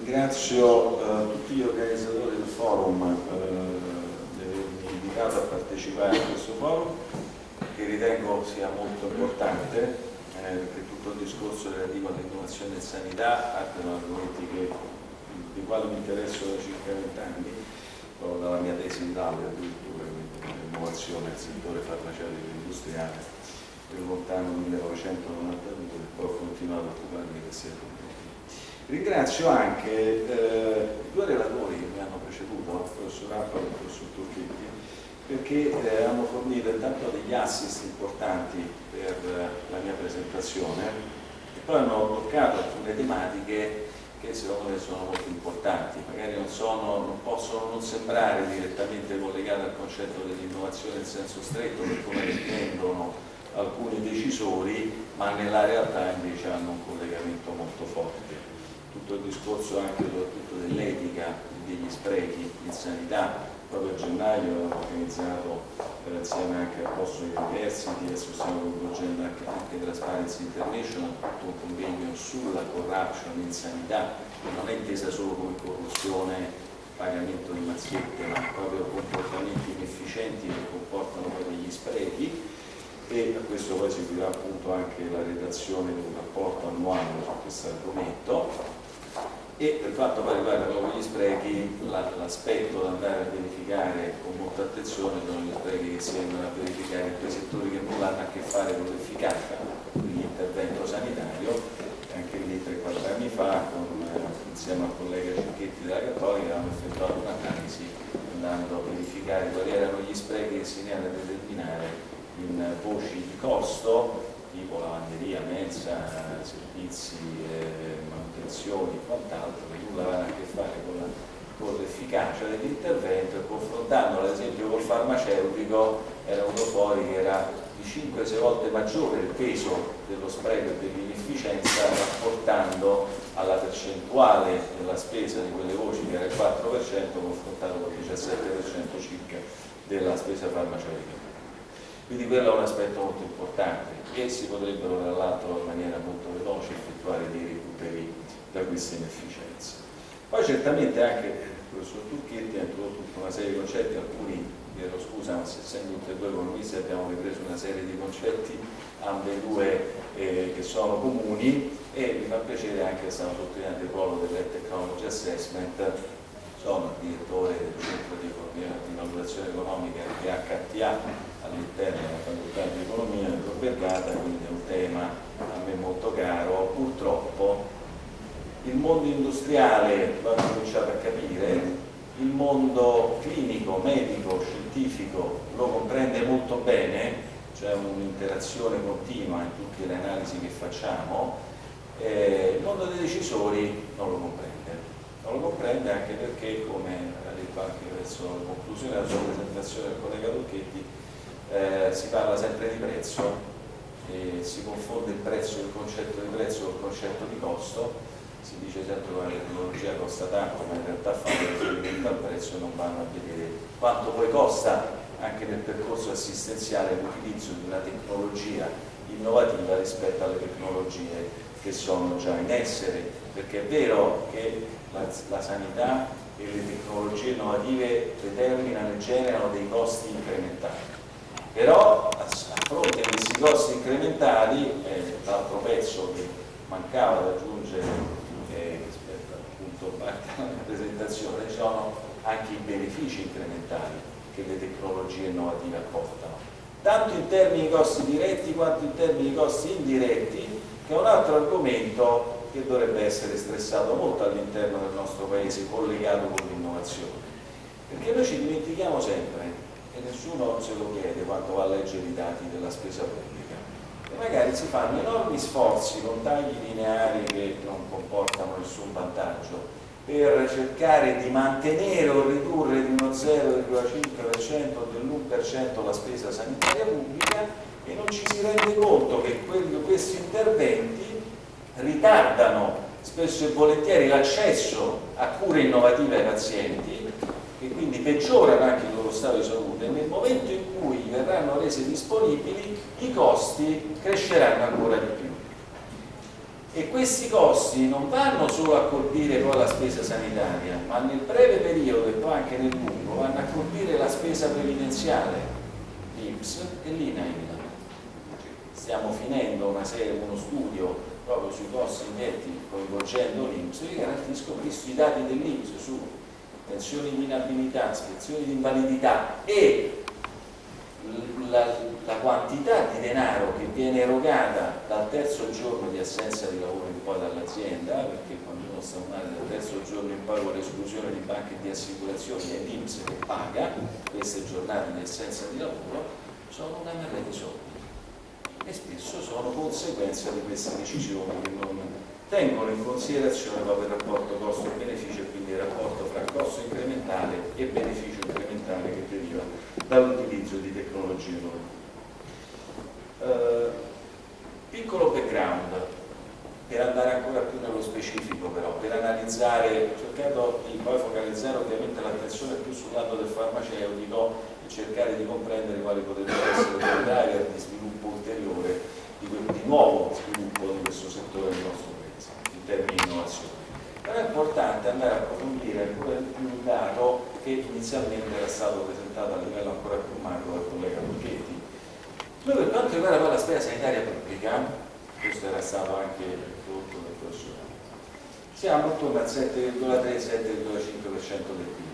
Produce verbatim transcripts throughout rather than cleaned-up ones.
ringrazio eh, tutti gli organizzatori del forum eh, di avermi invitato a partecipare a questo forum, che ritengo sia molto importante, eh, perché tutto il discorso relativo all'innovazione in sanità attiene argomenti che, di quali mi interesso da circa vent'anni, dalla mia tesi di laurea addirittura, l'innovazione nel settore farmaceutico industriale del lontano millenovecentonovantadue, poi ho continuato a occuparmi di questi argomenti. Ringrazio anche eh, i due relatori che mi hanno preceduto, il professor Apparo e il professor Turchetti, perché eh, hanno fornito intanto degli assist importanti per eh, la mia presentazione e poi hanno toccato alcune tematiche che secondo me sono molto importanti, magari non, sono, non possono non sembrare direttamente collegate al concetto dell'innovazione in senso stretto per come le intendono alcuni decisori, ma nella realtà invece hanno un collegamento molto forte. Tutto il discorso anche soprattutto dell'etica degli sprechi in sanità. Proprio a gennaio abbiamo organizzato eh, insieme anche a Boston University, adesso stiamo coinvolgendo anche, anche Transparency International, tutto un convegno sulla corruption in sanità, che non è intesa solo come corruzione, pagamento di mazziette, ma proprio comportamenti inefficienti che comportano poi degli sprechi. E a questo poi seguirà appunto anche la redazione di un rapporto annuale su questo argomento. E per quanto riguarda proprio gli sprechi, l'aspetto da andare a verificare con molta attenzione sono gli sprechi che si vengono a verificare in quei settori che non hanno a che fare con l'efficacia dell'intervento sanitario. Anche lì tre quattro anni fa, con, eh, insieme al collega Cicchetti della Cattolica, abbiamo effettuato un'analisi andando a verificare quali erano gli sprechi che si venivano a determinare in voci di costo, tipo lavanderia, mensa, servizi, eh, manutenzioni e quant'altro, che nulla avevano a che fare con l'efficacia dell'intervento, e confrontandolo ad esempio col farmaceutico era venuto fuori che era di cinque sei volte maggiore il peso dello spreco e dell'inefficienza, rapportando alla percentuale della spesa di quelle voci che era il quattro per cento confrontato con il diciassette per cento circa della spesa farmaceutica. Quindi quello è un aspetto molto importante, e si potrebbero tra l'altro in maniera molto veloce effettuare dei recuperi da queste inefficienze. Poi certamente anche il professor Turchetti ha introdotto tutta una serie di concetti, alcuni, chiedo scusa, ma se essendo tutti e due economisti abbiamo ripreso una serie di concetti ambedue eh, che sono comuni, e mi fa piacere anche che stiamo sottolineando il ruolo dell'Health Technology Assessment. Sono il direttore del centro di, economia, di valutazione economica di H T A all'interno della facoltà di economia di Tor Vergata, quindi è un tema a me molto caro. Purtroppo il mondo industriale lo ha cominciato a capire, il mondo clinico, medico, scientifico lo comprende molto bene, c'è un'interazione continua in tutte le analisi che facciamo, eh, il mondo dei decisori non lo comprende. Non lo comprende anche perché, come ha detto anche verso la conclusione della sua presentazione del collega Turchetti, eh, si parla sempre di prezzo e si confonde il prezzo, il concetto di prezzo col concetto di costo. Si dice sempre che la tecnologia costa tanto, ma in realtà fanno riferimento al prezzo e non vanno a vedere quanto poi costa anche nel percorso assistenziale l'utilizzo di una tecnologia innovativa rispetto alle tecnologie che sono già in essere, perché è vero che la, la sanità e le tecnologie innovative determinano e generano dei costi incrementali, però a, a fronte di questi costi incrementali, eh, l'altro pezzo che mancava da aggiungere eh, rispetto appunto alla mia presentazione, ci sono anche i benefici incrementali che le tecnologie innovative apportano, tanto in termini di costi diretti quanto in termini di costi indiretti, che è un altro argomento che dovrebbe essere stressato molto all'interno del nostro paese, collegato con l'innovazione, perché noi ci dimentichiamo sempre, e nessuno se lo chiede quando va a leggere i dati della spesa pubblica, e magari si fanno enormi sforzi con tagli lineari che non comportano nessun vantaggio per cercare di mantenere o ridurre di uno zero virgola cinque per cento o dell'uno per cento la spesa sanitaria pubblica, e non ci si rende conto che quelli, questi interventi ritardano spesso e volentieri l'accesso a cure innovative ai pazienti, e quindi peggiorano anche il loro stato di salute, e nel momento in cui verranno rese disponibili i costi cresceranno ancora di più. E questi costi non vanno solo a colpire poi la spesa sanitaria, ma nel breve periodo e poi anche nel lungo vanno a colpire la spesa previdenziale, l'I N P S e l'I N A I L. Stiamo finendo una serie, uno studio proprio sui costi netti coinvolgendo l'I N P S. Vi garantisco, visto i dati dell'I N P S su pensioni di inabilità, pensioni di invalidità e la, la quantità di denaro che viene erogata dal terzo giorno di assenza di lavoro in poi dall'azienda, perché quando uno sta male dal terzo giorno in poi con l'esclusione di banche e di assicurazioni è l'I N P S che paga queste giornate di assenza di lavoro, sono una marea di soldi e spesso sono conseguenza di queste decisioni che non tengono in considerazione proprio il rapporto costo-beneficio e quindi il rapporto fra costo incrementale e beneficio incrementale che deriva dall'utilizzo di tecnologie nuove. Uh, piccolo background per andare ancora più nello specifico, però per analizzare, cercando di poi focalizzare ovviamente l'attenzione più sul lato del farmaceutico e cercare di comprendere quali potrebbero essere dei driver di sviluppo ulteriore, di, di nuovo sviluppo di questo settore del nostro paese in termini di innovazione. Però è importante andare a approfondire ancora di più un dato che inizialmente era stato presentato a livello ancora più macro dal collega Lucchetti. Noi, per quanto riguarda poi la spesa sanitaria pubblica, questo era stato anche prodotto del professore, siamo attorno al sette virgola tre sette virgola cinque per cento del P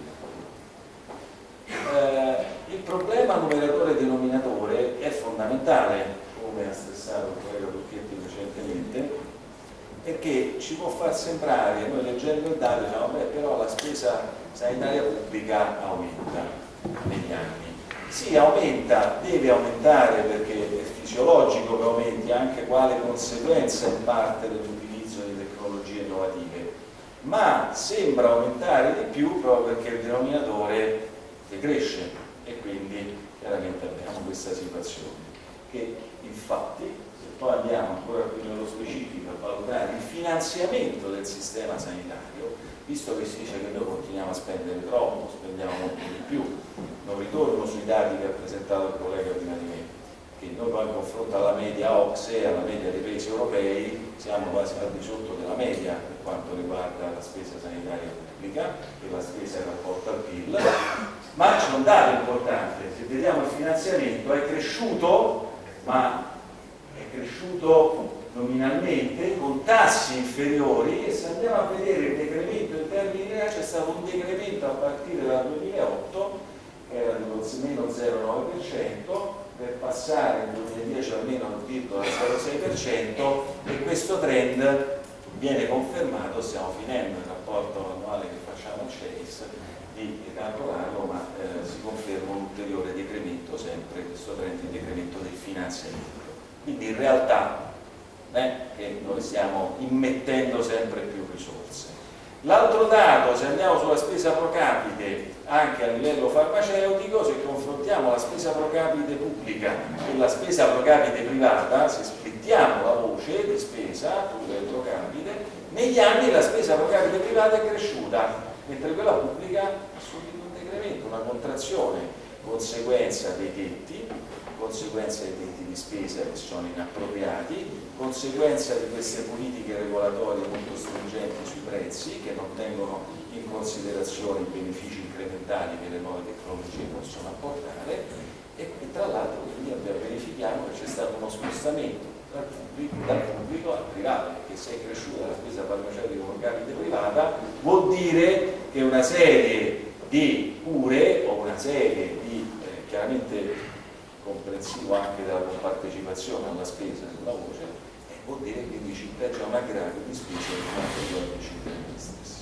I L. Eh, il problema numeratore e denominatore è fondamentale, come ha stressato il collega Lucchetti recentemente, perché ci può far sembrare, noi leggendo il dato diciamo, beh, però la spesa sanitaria pubblica aumenta negli anni. Sì, aumenta, deve aumentare perché è fisiologico che aumenti anche quale conseguenza in parte dell'utilizzo di tecnologie innovative, ma sembra aumentare di più proprio perché il denominatore decresce e quindi chiaramente abbiamo questa situazione che infatti, se poi andiamo ancora più nello specifico a valutare il finanziamento del sistema sanitario, visto che si dice che noi continuiamo a spendere troppo, spendiamo molto di più, non ritorno sui dati che ha presentato il collega prima di me, che noi poi in confronto alla media O C S E, alla media dei paesi europei, siamo quasi al di sotto della media per quanto riguarda la spesa sanitaria pubblica e la spesa in rapporto al P I L, ma c'è un dato importante, se vediamo il finanziamento è cresciuto, ma è cresciuto nominalmente con tassi inferiori e se andiamo a vedere il decremento in termini reali c'è stato un decremento a partire dal duemilaotto che era dello meno zero virgola nove per cento per passare nel duemiladieci al meno zero virgola zero sei per cento e questo trend viene confermato, stiamo finendo il rapporto annuale che facciamo al C E I S di calcolarlo, ma eh, si conferma un ulteriore decremento sempre, questo trend di decremento del finanziamento. Quindi in realtà eh, che noi stiamo immettendo sempre più risorse. L'altro dato, se andiamo sulla spesa pro capite anche a livello farmaceutico, se confrontiamo la spesa pro capite pubblica e la spesa pro capite privata, se splittiamo la voce di spesa a livello pro capite, negli anni la spesa pro capite privata è cresciuta, mentre quella pubblica ha subito un decremento, una contrazione, conseguenza dei tetti, conseguenza dei tetti di spesa che sono inappropriati, conseguenza di queste politiche regolatorie molto stringenti sui prezzi che non tengono in considerazione i benefici incrementali che le nuove tecnologie possono apportare e tra l'altro quindi verifichiamo che c'è stato uno spostamento dal pubblico, dal pubblico al privato, perché se è cresciuta la spesa farmaceutica pro capite privata vuol dire che una serie di cure o una serie di eh, chiaramente comprensivo anche della compartecipazione alla spesa sulla voce, e vuol dire che quindi ci impeggia un aggravio di spesa per quanto riguarda i cittadini stessi.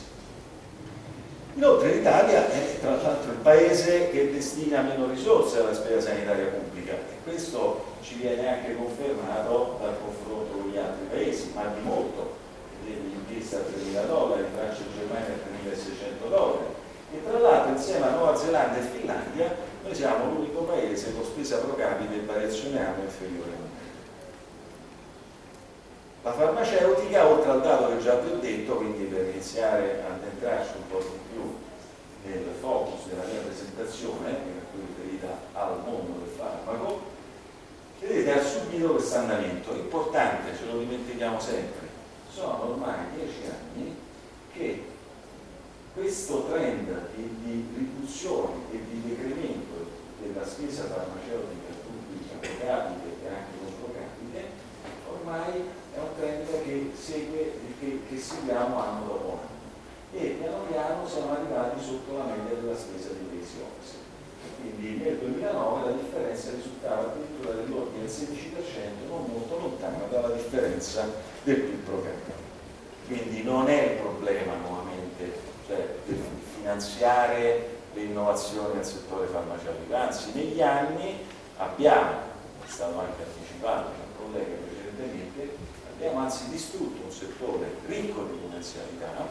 Inoltre l'Italia è tra l'altro il paese che destina meno risorse alla spesa sanitaria pubblica e questo ci viene anche confermato dal confronto con gli altri paesi, ma di molto, l'inchiesta a tremila dollari, Francia e Germania a tremilaseicento dollari e tra l'altro insieme a Nuova Zelanda e Finlandia noi siamo l'unico paese con spesa pro capite in variazione annua inferiore a uno. La farmaceutica, oltre al dato che già vi ho detto, quindi per iniziare ad entrarci un po' di più nel focus della mia presentazione, che è quella riferita al mondo del farmaco, vedete ha subito questo andamento importante, ce lo dimentichiamo sempre, sono ormai dieci anni che questo trend di, di riduzione e di decremento della spesa farmaceutica pubblica pro capite e anche non pro capite ormai è un trend che segue, che, che seguiamo anno dopo anno, e piano piano siamo arrivati sotto la media della spesa dei paesi O C S E. Quindi nel duemilanove la differenza risultava addirittura dell'ordine del sedici per cento, non molto lontana dalla differenza del P I B pro capite. Quindi non è il problema nuovamente, cioè, per finanziare le innovazioni nel settore farmaceutico, anzi negli anni abbiamo, è stato anche anticipato dal collega precedentemente, abbiamo anzi distrutto un settore ricco di potenzialità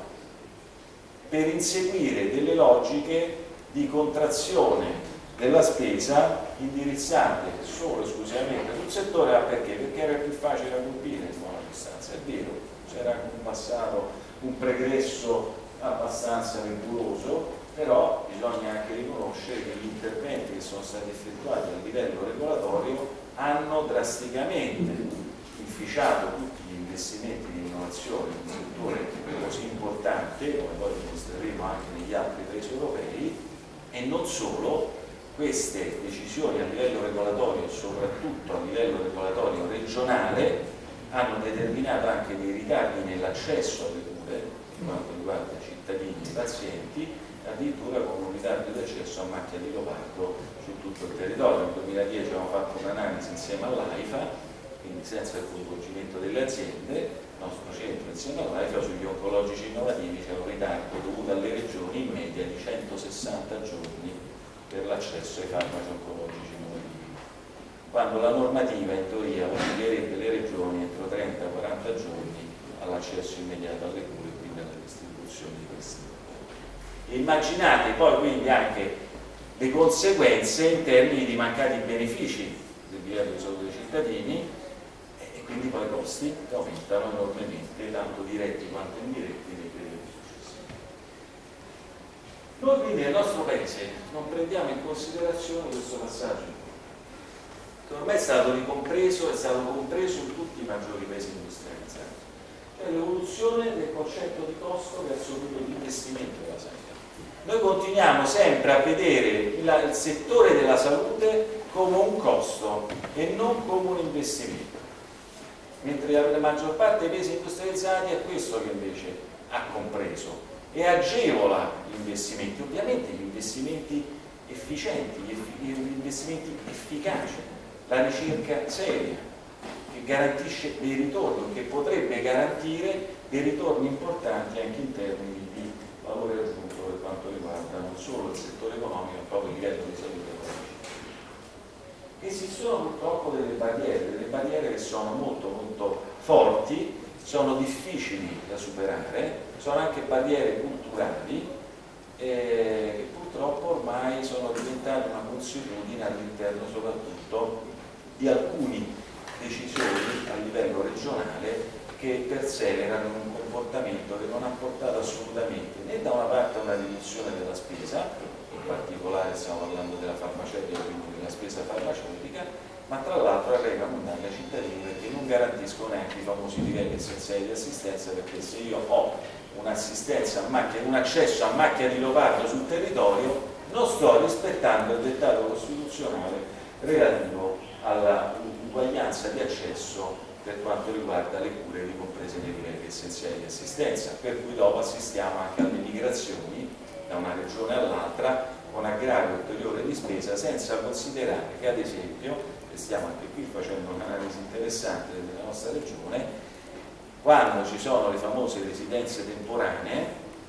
per inseguire delle logiche di contrazione della spesa indirizzate solo e esclusivamente sul settore. Ma perché? Perché era più facile da colpire in buona distanza, è vero, c'era anche un passato, un pregresso abbastanza nebuloso, però bisogna anche riconoscere che gli interventi che sono stati effettuati a livello regolatorio hanno drasticamente inficiato tutti gli investimenti di innovazione in un settore così importante, come poi dimostreremo anche negli altri paesi europei. E non solo, queste decisioni a livello regolatorio, soprattutto a livello regolatorio regionale, hanno determinato anche dei ritardi nell'accesso alle cure per quanto riguarda i cittadini e i pazienti, addirittura con un ritardo di accesso a macchia di leopardo su tutto il territorio. Nel duemiladieci abbiamo fatto un'analisi insieme all'AIFA, quindi senza il coinvolgimento delle aziende, il nostro centro insieme all'AIFA sugli oncologici innovativi c'è un ritardo dovuto alle regioni in media di centosessanta giorni per l'accesso ai farmaci oncologici innovativi, quando la normativa in teoria obbligherebbe le regioni entro trenta quaranta giorni all'accesso immediato alle cure e quindi alla distribuzione di questi. E immaginate poi quindi anche le conseguenze in termini di mancati benefici del livello di salute dei cittadini, e quindi poi i costi che aumentano enormemente, tanto diretti quanto indiretti, nei periodi successivi. Noi quindi nel nostro paese non prendiamo in considerazione questo passaggio, che ormai è stato ricompreso, è stato compreso in tutti i maggiori paesi industrializzati, cioè l'evoluzione del concetto di costo verso l'investimento della sanità. Noi continuiamo sempre a vedere il, il settore della salute come un costo e non come un investimento, mentre la maggior parte dei paesi industrializzati è questo che invece ha compreso e agevola gli investimenti, ovviamente gli investimenti efficienti, gli, effi gli investimenti efficaci, la ricerca seria che garantisce dei ritorni, che potrebbe garantire dei ritorni importanti anche in termini di valore aggiunto per quanto riguarda non solo il settore economico ma proprio il livello di salute economica. Esistono purtroppo delle barriere, delle barriere che sono molto molto forti, sono difficili da superare, sono anche barriere culturali eh, che purtroppo ormai sono diventate una consuetudine all'interno soprattutto di alcune decisioni a livello regionale che perseverano in un comportamento che non ha portato assolutamente né da una parte a una riduzione della spesa, in particolare stiamo parlando della farmaceutica, quindi della spesa farmaceutica, ma tra l'altro arrecano un danno ai cittadini perché non garantiscono neanche i famosi livelli essenziali di assistenza, perché se io ho un'assistenza a macchia, un accesso a macchia di leopardo sul territorio, non sto rispettando il dettato costituzionale relativo alla uguaglianza di accesso per quanto riguarda le cure ricomprese nei livelli essenziali di assistenza, per cui dopo assistiamo anche alle migrazioni da una regione all'altra con aggravio ulteriore di spesa, senza considerare che ad esempio, e stiamo anche qui facendo un'analisi interessante della nostra regione, quando ci sono le famose residenze temporanee,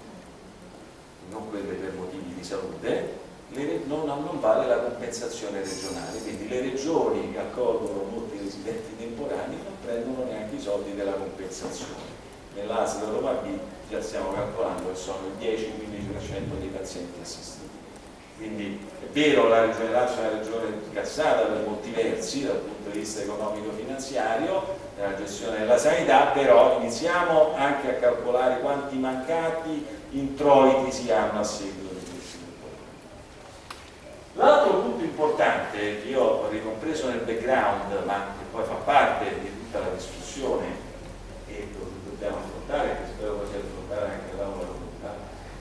non quelle per motivi di salute, le, non, non vale la compensazione regionale, quindi le regioni che accolgono molti residenti temporanei non prendono neanche i soldi della compensazione. Nell'A S L Europa B già stiamo calcolando che sono il dieci quindici per cento dei pazienti assistiti. Quindi è vero, la regione Lazio è una regione incassata per molti versi dal punto di vista economico-finanziario nella gestione della sanità, però iniziamo anche a calcolare quanti mancati introiti si hanno a seguito di questi comportamenti. L'altro punto importante che io ho ricompreso nel background, ma che poi fa parte di tutta la discussione e dobbiamo affrontare, che spero possa affrontare anche l'Aula Comunità,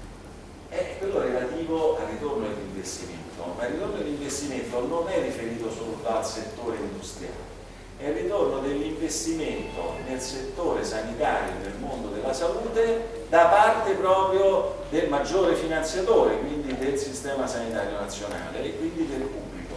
è quello relativo al ritorno dell'investimento. Ma il ritorno dell'investimento non è riferito solo al settore industriale, è il ritorno dell'investimento nel settore sanitario, nel mondo della salute, da parte proprio del maggiore finanziatore, quindi del sistema sanitario nazionale e quindi del pubblico.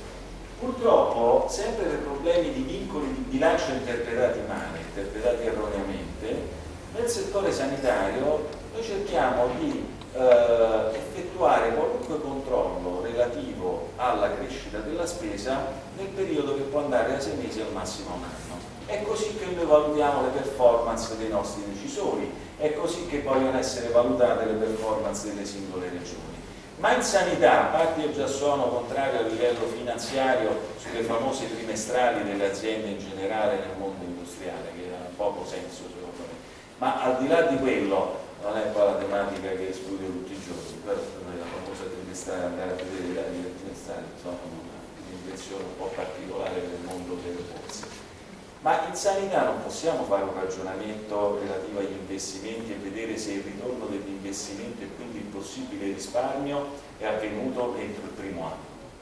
Purtroppo, sempre per problemi di vincoli di bilancio interpretati male, interpretati erroneamente, nel settore sanitario noi cerchiamo di eh, effettuare qualunque controllo relativo alla crescita della spesa nel periodo che può andare da sei mesi al massimo a un anno. È così che noi valutiamo le performance dei nostri decisori, è così che vogliono essere valutate le performance delle singole regioni. Ma in sanità, a parte io già sono contrario a livello finanziario sulle famose trimestrali delle aziende in generale nel mondo industriale, che ha poco senso secondo me, ma al di là di quello, non è poi la tematica che studio tutti i giorni, però la famosa trimestrale, andare a vedere i dati del trimestrale, sono un'invenzione un po' particolare del mondo delle borse. Ma in sanità non possiamo fare un ragionamento relativo agli investimenti e vedere se il ritorno degli investimenti e quindi il possibile risparmio è avvenuto entro il primo anno.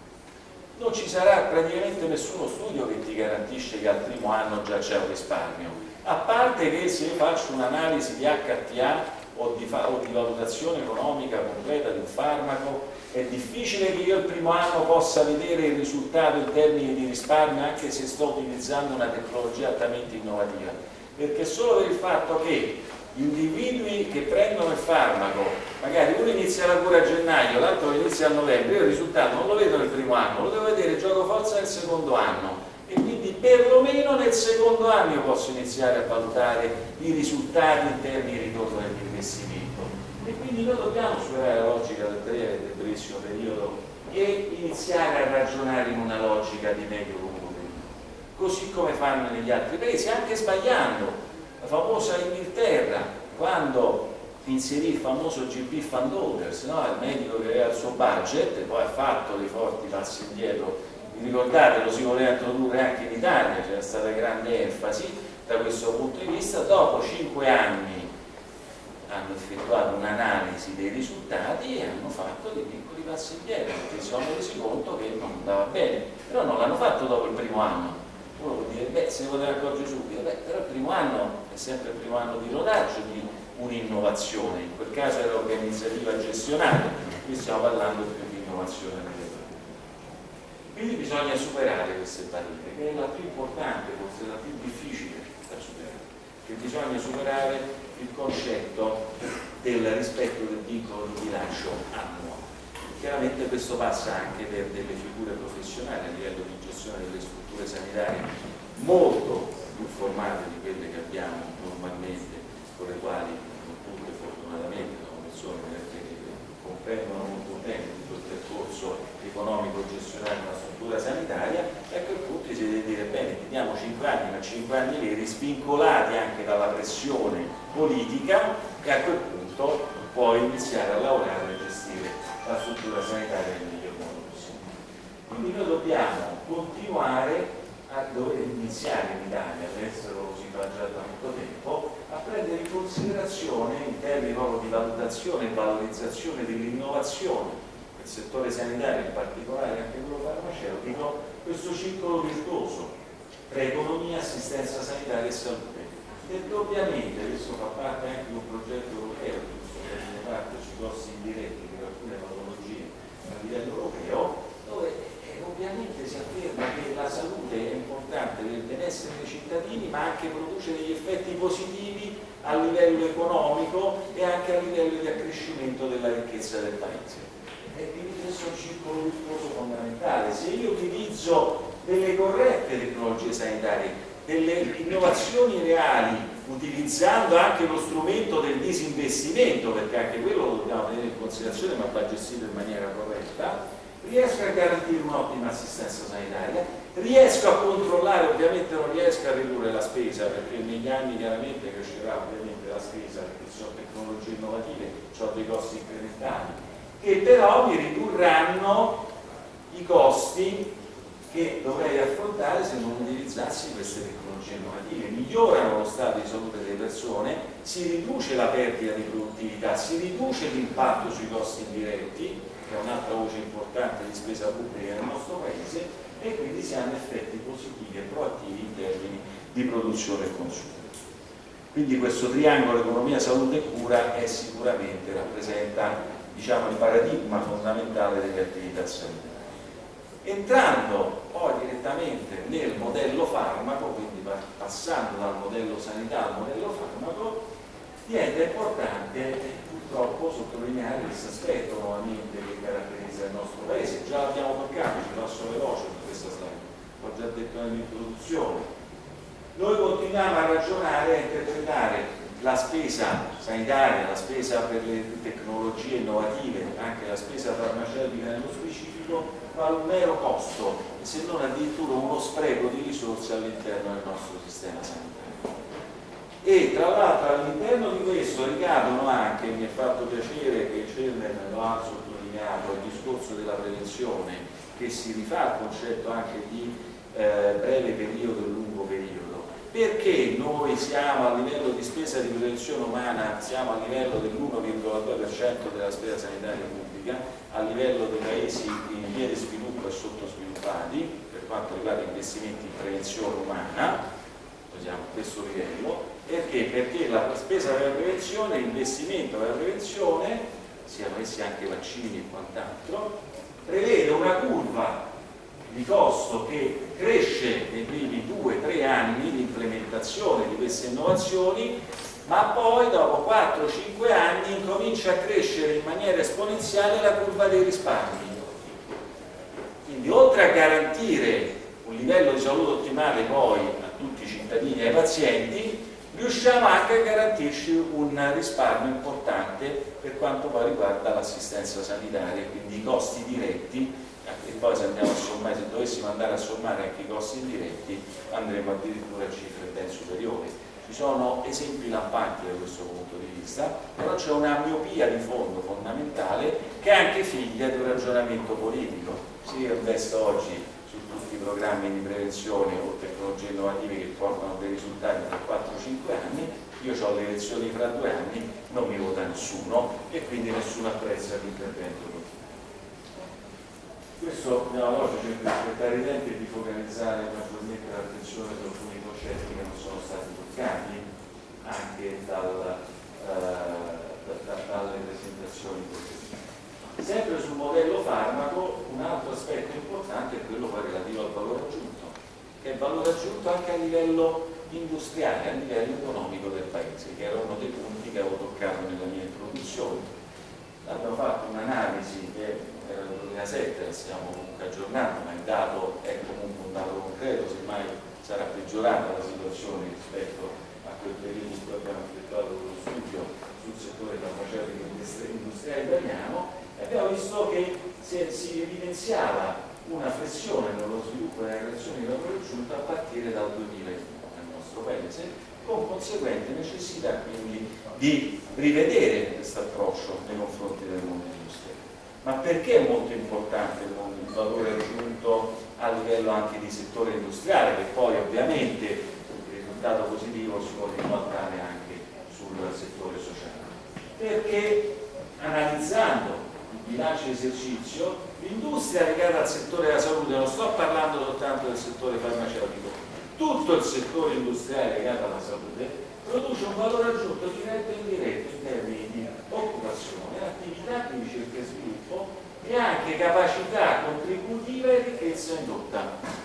Non ci sarà praticamente nessuno studio che ti garantisce che al primo anno già c'è un risparmio, a parte che se io faccio un'analisi di H T A o di, o di valutazione economica completa di un farmaco, è difficile che io il primo anno possa vedere il risultato in termini di risparmio anche se sto utilizzando una tecnologia altamente innovativa, perché solo per il fatto che gli individui che prendono il farmaco, magari uno inizia la cura a gennaio, l'altro inizia a novembre, io il risultato non lo vedo nel primo anno, lo devo vedere il gioco forza nel secondo anno, e quindi perlomeno nel secondo anno io posso iniziare a valutare i risultati in termini di ritorno dell'investimento. E quindi noi dobbiamo superare la logica del breve e del brevissimo periodo e iniziare a ragionare in una logica di medio-lungo periodo, così come fanno negli altri paesi, anche sbagliando. La famosa Inghilterra, quando inserì il famoso G P Fund Holders, no? Il medico che aveva il suo budget e poi ha fatto dei forti passi indietro, vi ricordate, lo si voleva introdurre anche in Italia, c'era stata grande enfasi da questo punto di vista. Dopo cinque anni hanno effettuato un'analisi dei risultati e hanno fatto dei piccoli passi indietro, perché si sono resi conto che non andava bene, però non l'hanno fatto dopo il primo anno. Uno può dire, beh, se ne poteva accorgere subito, beh, però il primo anno è sempre il primo anno di rodaggio di un'innovazione, in quel caso era organizzativa gestionale, qui stiamo parlando più di innovazione nelle pratiche. Quindi bisogna superare queste barriere, che è la più importante, forse la più difficile da superare, che bisogna superare il concetto del rispetto del vincolo di bilancio annuo. Chiaramente questo passa anche per delle figure professionali a livello di gestione delle strutture sanitarie molto più formate di quelle che abbiamo normalmente, con le quali non tutte fortunatamente sono persone che comprendono molto bene tutto il percorso economico gestionale di una struttura sanitaria, e a quel punto si deve dire bene, teniamo cinque anni, ma cinque anni veri, svincolati anche dalla pressione politica, e a quel punto puoi iniziare a lavorare e gestire la struttura sanitaria nel miglior modo possibile. Quindi noi dobbiamo continuare a dover iniziare in Italia, all'estero lo si fa già da molto tempo, a prendere in considerazione in termini proprio di valutazione e valorizzazione dell'innovazione nel settore sanitario, in particolare anche quello farmaceutico, questo circolo virtuoso tra economia, assistenza sanitaria e salute. Perché ovviamente questo fa parte anche di un progetto europeo, questo prende parte sui costi indiretti per alcune patologie a livello europeo, dove eh, ovviamente si afferma che la salute è importante per il benessere dei cittadini, ma anche produce degli effetti positivi a livello economico e anche a livello di accrescimento della ricchezza del paese. E quindi questo è un circolo virtuoso fondamentale. Se io utilizzo delle corrette tecnologie sanitarie, delle innovazioni reali, utilizzando anche lo strumento del disinvestimento, perché anche quello lo dobbiamo tenere in considerazione, ma va gestito in maniera corretta, riesco a garantire un'ottima assistenza sanitaria, riesco a controllare, ovviamente non riesco a ridurre la spesa, perché negli anni chiaramente crescerà ovviamente la spesa, perché ci sono tecnologie innovative, ho dei costi incrementali, che però mi ridurranno i costi che dovrei affrontare se non utilizzassi queste tecnologie innovative. Migliorano lo stato di salute delle persone, si riduce la perdita di produttività, si riduce l'impatto sui costi indiretti, che è un'altra voce importante di spesa pubblica nel nostro Paese, e quindi si hanno effetti positivi e proattivi in termini di produzione e consumo. Quindi questo triangolo economia, salute e cura è sicuramente, rappresenta, diciamo, il paradigma fondamentale delle attività sanitarie. Entrando poi direttamente nel modello farmaco, quindi passando dal modello sanità al modello farmaco, diventa importante purtroppo sottolineare questo aspetto nuovamente che caratterizza il nostro Paese. Già l'abbiamo toccato, ci passo veloce su questa slide, l'ho già detto nell'introduzione. Noi continuiamo a ragionare, a interpretare la spesa sanitaria, la spesa per le tecnologie innovative, anche la spesa farmaceutica nello specifico, ma un mero costo, se non addirittura uno spreco di risorse all'interno del nostro sistema sanitario. E tra l'altro all'interno di questo ricadono anche, mi è fatto piacere che Cerner lo ha sottolineato, il discorso della prevenzione, che si rifà al concetto anche di eh, breve periodo e lungo periodo. Perché noi siamo a livello di spesa di prevenzione umana, siamo a livello dell'uno virgola due per cento della spesa sanitaria pubblica, a livello dei paesi in via di sviluppo e sottosviluppati, per quanto riguarda investimenti in prevenzione umana, siamo a questo livello. Perché? Perché la spesa per la prevenzione, l'investimento per la prevenzione, siano essi anche vaccini e quant'altro, prevede una curva di costo che cresce nei primi due tre anni di implementazione di queste innovazioni, ma poi dopo quattro cinque anni incomincia a crescere in maniera esponenziale la curva dei risparmi. Quindi oltre a garantire un livello di salute ottimale poi a tutti i cittadini e ai pazienti, riusciamo anche a garantirci un risparmio importante per quanto poi riguarda l'assistenza sanitaria, quindi i costi diretti. E poi se andiamo a sommare, se dovessimo andare a sommare anche i costi indiretti, andremo addirittura a cifre ben superiori. Ci sono esempi lampanti da questo punto di vista, però c'è una miopia di fondo fondamentale che è anche figlia di un ragionamento politico. Si investe oggi su tutti i programmi di prevenzione o tecnologie innovative che portano dei risultati tra quattro cinque anni, io ho le elezioni fra due anni, non mi vota nessuno e quindi nessuno apprezza l'intervento. Questo andiamo veloce, cerco di aspettare i tempi e di focalizzare maggiormente l'attenzione su alcuni concetti che non sono stati toccati anche dal, eh, da, da, dalle presentazioni precedenti. Sempre sul modello farmaco, un altro aspetto importante è quello poi relativo al valore aggiunto, che è il valore aggiunto anche a livello industriale, a livello economico del Paese, che era uno dei punti che avevo toccato nella mia introduzione. Abbiamo fatto un'analisi che era del duemilasette, la stiamo comunque aggiornando, ma il dato è comunque un dato concreto, semmai sarà peggiorata la situazione rispetto a quel periodo in cui abbiamo effettuato lo studio sul settore farmaceutico industriale italiano, e abbiamo visto che si evidenziava una flessione nello sviluppo e nella creazione di valore aggiunto a partire dal duemilauno nel nostro Paese, con conseguente necessità quindi di rivedere questo approccio nei confronti del mondo industriale. Ma perché è molto importante il valore aggiunto a livello anche di settore industriale, che poi ovviamente il risultato positivo si può ribaltare anche sul settore sociale? Perché analizzando il bilancio di esercizio, l'industria legata al settore della salute, non sto parlando soltanto del settore farmaceutico, tutto il settore industriale legato alla salute produce un valore aggiunto diretto e indiretto in termini di occupazione, attività di ricerca e sviluppo e anche capacità contributiva e ricchezza indotta.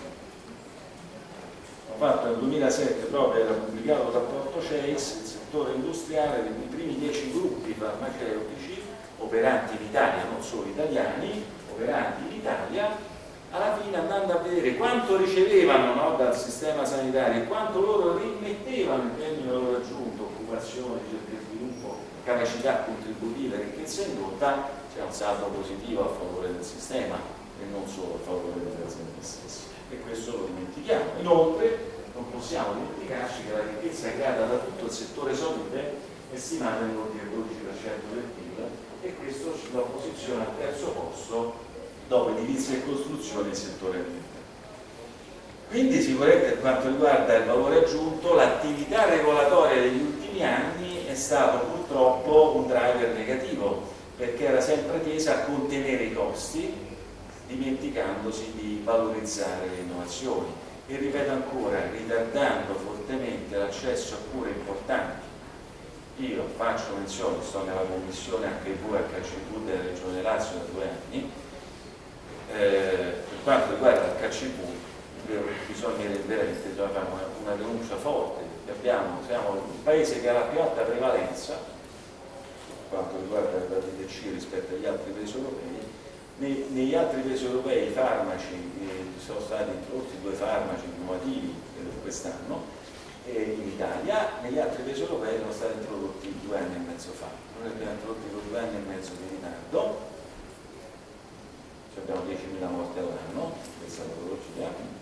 Ho fatto nel duemilasette proprio, era pubblicato il rapporto C E I S, il settore industriale dei primi dieci gruppi farmaceutici operanti in Italia, non solo italiani, operanti in Italia, alla fine andando a vedere quanto ricevevano, no, dal sistema sanitario e quanto loro rimettevano in termini di valore aggiunto, occupazione, ricerca e sviluppo, capacità contributiva e ricchezza indotta, c'è un saldo positivo a favore del sistema e non solo a favore delle aziende stesse, e questo lo dimentichiamo. Inoltre non possiamo dimenticarci che la ricchezza creata da tutto il settore salute è stimata nell'ordine del dodici per cento del P I L, e questo lo posiziona al terzo posto dopo edilizia e costruzione e settore alimentare. Quindi sicuramente per quanto riguarda il valore aggiunto, l'attività regolatoria degli ultimi anni è stato purtroppo un driver negativo, perché era sempre tesa a contenere i costi, dimenticandosi di valorizzare le innovazioni. E ripeto ancora, ritardando fortemente l'accesso a cure importanti. Io faccio menzione, sto nella commissione H I V e H C V della Regione Lazio da due anni, eh, per quanto riguarda l'H C V bisogna veramente fare una, una denuncia forte. Abbiamo, siamo il paese che ha la più alta prevalenza per quanto riguarda l'epatite C rispetto agli altri paesi europei. Nei, negli altri paesi europei i farmaci, eh, sono stati introdotti due farmaci innovativi quest'anno, e in Italia, negli altri paesi europei sono stati introdotti due anni e mezzo fa. Noi abbiamo introdotti con due anni e mezzo di ritardo, abbiamo diecimila morti all'anno, questa è la patologia,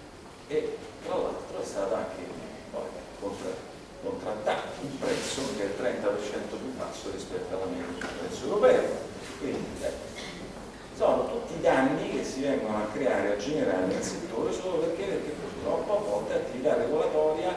e tra l'altro è stato anche contra, contrattato un prezzo che è il trenta per cento più basso rispetto alla media del prezzo europeo. Quindi eh, sono tutti danni che si vengono a creare, a generare nel settore solo perché, perché purtroppo a volte l'attività regolatoria,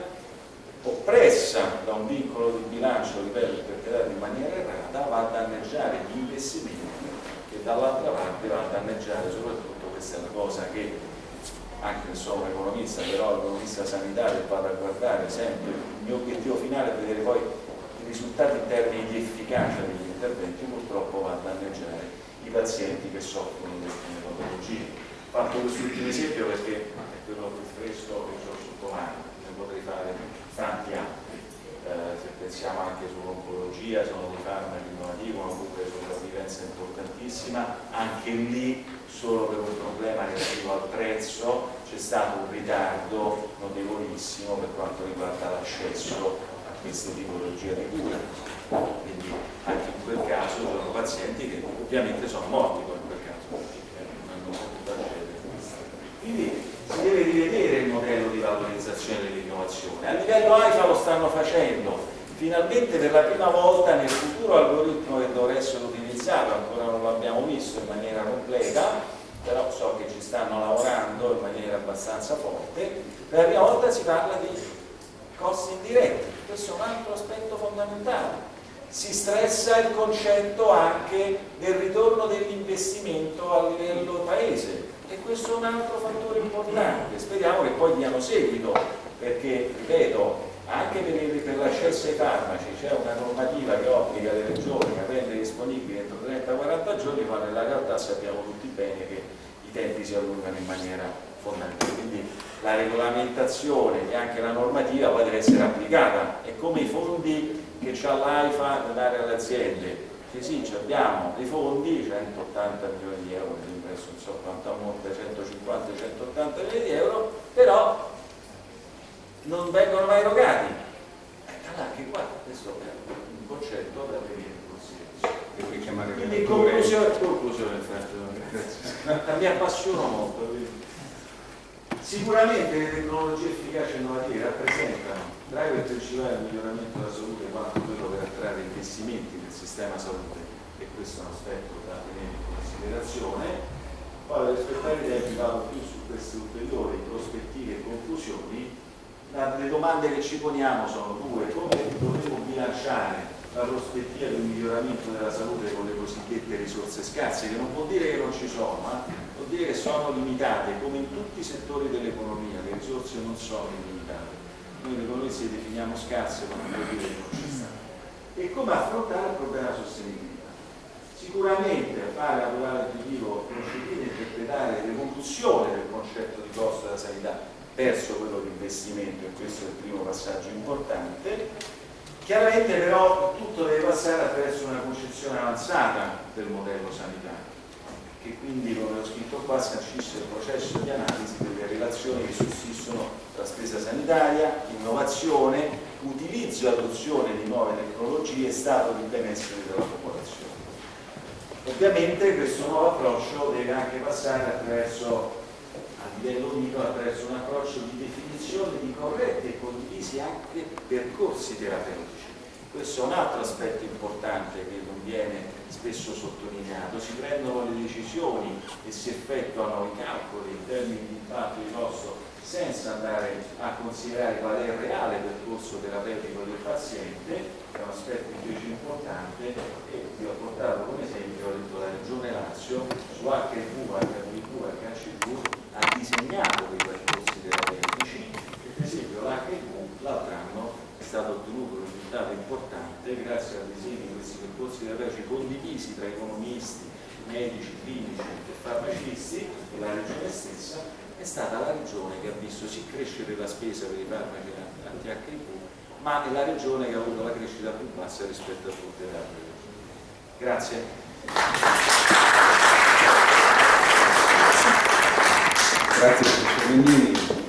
oppressa da un vincolo di bilancio, ripeto, interpretato in maniera errata, va a danneggiare gli investimenti e dall'altra parte va a danneggiare soprattutto, questa è la cosa che anche se sono un economista, però l'economista sanitario vado a guardare sempre, il mio obiettivo finale è vedere poi i risultati in termini di efficacia degli interventi, purtroppo va a danneggiare i pazienti che soffrono di alcune patologie. Ho fatto quest'ultimo esempio perché è quello più fresco che ho sotto mano, ne potrei fare tanti altri. Eh, se pensiamo anche sull'oncologia, sono dei farmaci innovativi, una cura di sopravvivenza importantissima, anche lì solo per un problema relativo al prezzo c'è stato un ritardo notevolissimo per quanto riguarda l'accesso a queste tipologie di cura. Quindi anche in quel caso sono pazienti che ovviamente sono morti poi in quel caso, perché non hanno potuto accedere. Quindi si deve rivedere il modello di valorizzazione dell'innovazione. A livello AIFA lo stanno facendo, finalmente per la prima volta nel futuro algoritmo che dovrà essere utilizzato, ancora non l'abbiamo visto in maniera completa, però so che ci stanno lavorando in maniera abbastanza forte, per la prima volta si parla di costi indiretti. Questo è un altro aspetto fondamentale. Si stressa il concetto anche del ritorno dell'investimento a livello paese, e questo è un altro fattore importante. Speriamo che poi diano seguito, perché ripeto, anche per, per l'accesso ai farmaci c'è una normativa che obbliga le regioni a rendere disponibili entro trenta quaranta giorni, ma nella realtà sappiamo tutti bene che i tempi si allungano in maniera fondamentale. Quindi la regolamentazione e anche la normativa poi deve essere applicata. È come i fondi che c'ha l'AIFA da dare alle aziende, che sì, abbiamo dei fondi, centottanta milioni di euro, adesso non so quanto ammonta, centocinquanta centottanta milioni di euro, però non vengono mai erogati. Eh, allora, anche qua questo è un concetto da tenere in considerazione. Quindi in conclusione, conclusione mi appassiono molto. Sicuramente le tecnologie efficaci e innovative rappresentano driver principale del miglioramento della salute, quanto quello per attrarre investimenti nel sistema salute, e questo è un aspetto da tenere in considerazione. Poi per rispettare i tempi vado più su queste ulteriori prospettive e conclusioni. Le domande che ci poniamo sono due: come dovremo bilanciare la prospettiva di un miglioramento della salute con le cosiddette risorse scarse, che non vuol dire che non ci sono, eh? Vuol dire che sono limitate, come in tutti i settori dell'economia, le risorse non sono illimitate. Noi le economisti le definiamo scarse, ma non vuol dire che non ci stanno. E come affrontare il problema della sostenibilità? Sicuramente fare lavorare intuitivo, concepire e interpretare l'evoluzione del concetto di costo della sanità verso quello di investimento, e questo è il primo passaggio importante. Chiaramente però tutto deve passare attraverso una concezione avanzata del modello sanitario, che quindi, come ho scritto qua, sancisce il processo di analisi delle relazioni che sussistono tra spesa sanitaria, innovazione, utilizzo e adozione di nuove tecnologie e stato di benessere della popolazione. Ovviamente questo nuovo approccio deve anche passare attraverso, a livello micro, attraverso un approccio di definizione di corretti e condivisi anche percorsi terapeutici. Questo è un altro aspetto importante che non viene spesso sottolineato. Si prendono le decisioni e si effettuano i calcoli in termini di impatto di costo senza andare a considerare qual è il reale percorso terapeutico del paziente, che è un aspetto invece importante, e vi ho portato come esempio, ho detto la Regione Lazio su acca i vu, acca bi vu, acca acca i vu ha disegnato dei percorsi terapeutici e per esempio l'acca i vu l'altro anno è stato ottenuto un risultato importante grazie al disegno di questi percorsi terapeutici condivisi tra economisti, medici, clinici e farmacisti e la regione stessa. È stata la regione che ha visto sì crescere la spesa per i farmaci anti-acca i vu, ma è la regione che ha avuto la crescita più bassa rispetto a tutte le altre regioni. Grazie. Grazie professor Mendini.